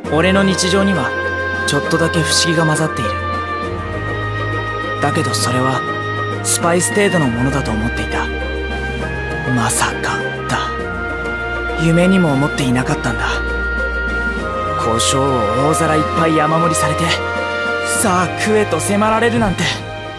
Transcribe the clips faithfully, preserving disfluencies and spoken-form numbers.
俺の日常にはちょっとだけ不思議が混ざっている。だけどそれはスパイス程度のものだと思っていた。まさかだ。夢にも思っていなかったんだ。胡椒を大皿いっぱい山盛りされて、さあ食えと迫られるなんて。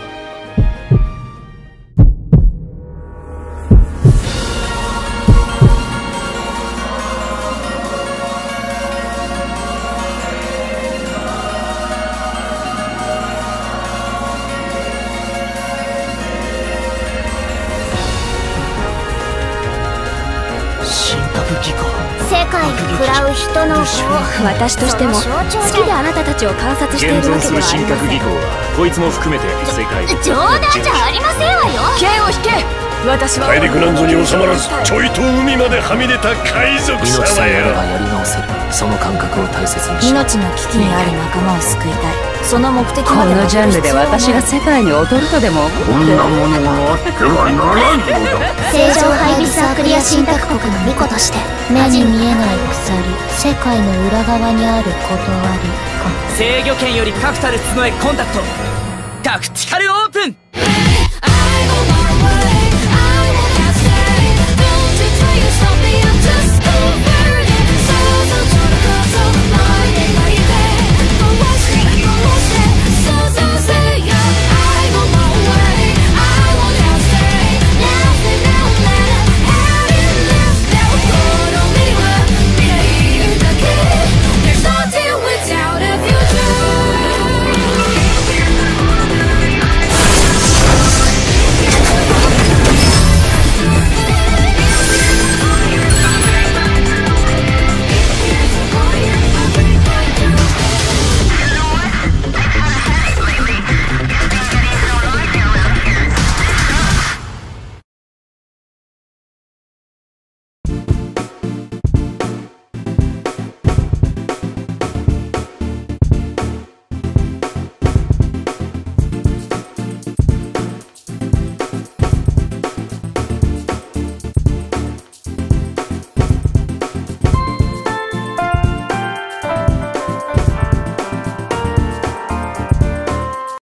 世界に食らう人の業、 私としても好きであなたたちを観察しているわけではありません。 現存する神格技巧はこいつも含めて世界に冗談じゃありませんわよ。 剣を引け。私は大陸南部に収まらずちょいと海まではみ出た海賊命さ様よ。 えあればやり直せる。その感覚を大切にし命の危機にある仲間を救いたい。その目的こまでのジャンルで私が世界に踊るとでも思こんなものがあってはならんのだ。 正常配備サークリア神託国の巫女として目に見えない鎖、世界の裏側にある断りか。 制御権より確たる角へコンタクト。タクティカルオープン。